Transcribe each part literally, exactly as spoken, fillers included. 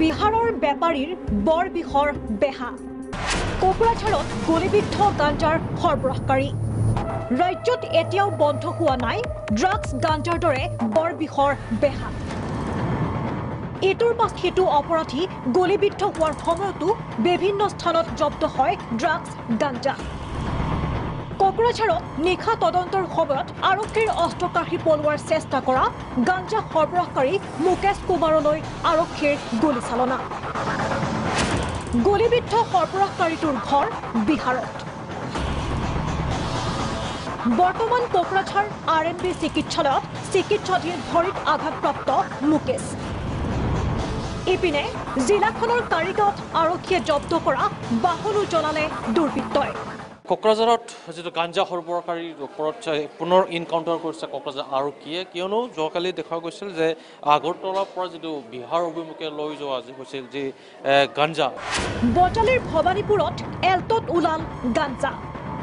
বিহাৰৰ বেপাৰীৰ বৰ বিষৰ বেহা কোকৰাঝাৰত গুলিবিদ্ধ গাঞ্জাৰ সৰবৰাহকাৰী ৰাজ্যত এতিয়াও বন্ধ হোৱা নাই ড্ৰাগছ গাঞ্জাৰ দৰে বৰ বিষৰ বেহা ইটোৰ পাছ সিটো অপৰাধী গুলিবিদ্ধ হোৱাৰ সময়তো বিভিন্ন স্থানত জব্দ হয় ড্ৰাগছ গাঞ্জা কোকৰাঝাৰত নিখা তদন্তৰ সময়ত আৰক্ষীৰ অস্ত্ৰকাঢ়ি পলোৱাৰ চেষ্টা কৰা গাঞ্জা সৰবৰাহকাৰী মুকেশ কুমাৰলৈ আৰক্ষীৰ গুলীচালনা গুলিবিদ্ধ সৰবৰাহকাৰীটোৰ ঘৰ বিহাৰত বৰ্তমান কোকৰাঝাৰ আৰ এন বি চিকিৎসালয়ত চিকিৎসাধীন ভৰিত আঘাতপ্ৰাপ্ত মুকেশ ইপিনে জিলাখনৰ কাৰিগাঁৱত আৰক্ষীয়ে জব্দ কৰা বাহনো জনালে দুৰ্বৃত্তই কোকৰাঝাৰত যেটো গাঞ্জা সৰবৰাহকাৰীৰ ওপৰত পুনৰ ইনকাউণ্টাৰ কৰিছে কোকৰাঝাৰ আৰক্ষীয়ে কিয়নো যোৱাকালি দেখা গৈছিল যে আগৰতলাৰ পৰা যেটো বিহাৰ অভিমুখে লৈ যোৱা হৈছিল যে গাঞ্জা বটালিৰ ভৱানীপুৰত এলটত ওলাল গাঞ্জা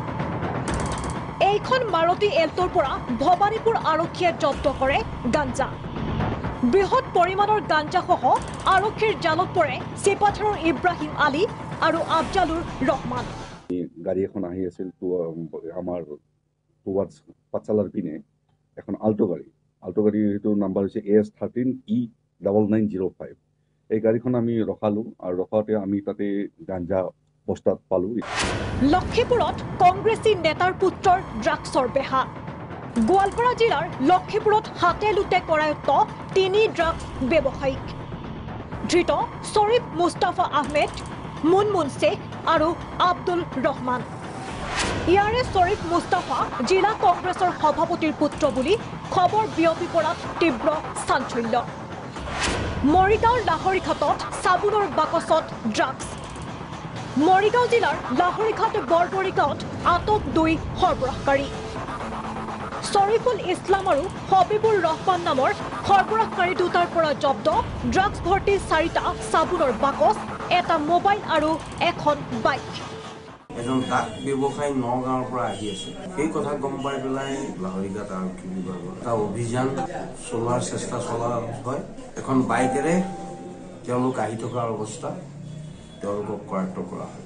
এইখন মাৰুতি এলটৰ পৰা ভৱানীপুৰ আৰক্ষীয়ে জব্দ কৰে গাঞ্জা বৃহৎ পৰিমাণৰ গাঞ্জাসহ আৰক্ষীৰ জালত পৰে চিপাথাৰৰ ইব্ৰাহিম আলী আৰু আফজালুৰ ৰহমান গাড়ী এখন আহি আছিল তো আমাৰ টুৱাৰ্ডছ পাঠশালাৰ পিনে এখন আল্টো গাড়ী আল্টো গাড়ীটোৰ নাম্বাৰ হৈছে A S thirteen E double nine zero' five এই গাড়ীখন আমি ৰখালোঁ আৰু ৰখাওঁতে আমি তাতে গাঞ্জা বস্তাত পালোঁ লক্ষীপুৰত কংগ্ৰেছী নেতাৰ পুত্ৰৰ ড্ৰাগছৰ বেহা গোৱালপাৰা জিলাৰ লক্ষীপুৰত হাতে লুটে কৰায়ত্ব তিনি ড্ৰাগছ ব্যৱসায়িক ধৃত শ্বৰীফ মুস্তাফা আহমেদ মুনমুন শেখ আৰু আব্দুল ৰহমান ইয়াৰে শ্বৰীফ মুস্তাফা জিলা কংগ্ৰেছৰ সভাপতিৰ পুত্ৰ বুলি খবৰ বিয়পি পৰাত তীব্ৰ চাঞ্চল্য মৰিগাঁৱৰ লাহৰীঘাটত চাবোনৰ বাকচত ড্ৰাগছ মৰিগাঁও জিলাৰ লাহৰীঘাট বৰবৰী গাঁৱত আটক দুই সৰবৰাহকাৰী শ্বৰীফুল ইছলাম আৰু হবিবুৰ ৰহমান নামৰ সৰবৰাহকাৰী দুটাৰ পৰা জব্দ ড্ৰাগছ ভৰ্তি চাৰিটা চাবোনৰ বাকচ এটা মোবাইল আৰু এখন বাইক এজন ডাক ব্যৱসায়ী নগাঁৱৰ পৰা আহি আছে এই কথা গম পাই পেলাই লাহৰীঘাট আৰক্ষী বিভাগৰ এটা অভিযান চলোৱাৰ চেষ্টা চলোৱা হয় এখন বাইকেৰে তেওঁলোক আহি থকাৰ অৱস্থা তেওঁলোকক কৰায়ত্ব কৰা হয়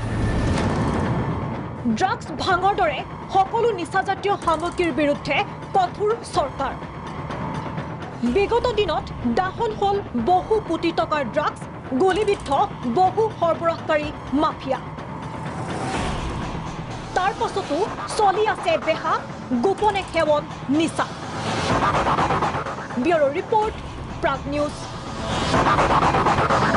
ড্ৰাগছ ভাঙৰ দৰে সকলো নিচাজাতীয় সামগ্ৰীৰ বিৰুদ্ধে কঠোৰ চৰকাৰ বিগত দিনত দাহন হল বহু কোটি টকাৰ ড্ৰাগছ গুলিবিদ্ধ বহু সৰবৰাহকাৰী মাফিয়া তাৰ পাছতো চলি আছে বেহা গোপনে সেৱন নিচা ব্যুৰ ৰিপৰ্ট প্ৰাগ নিউজ।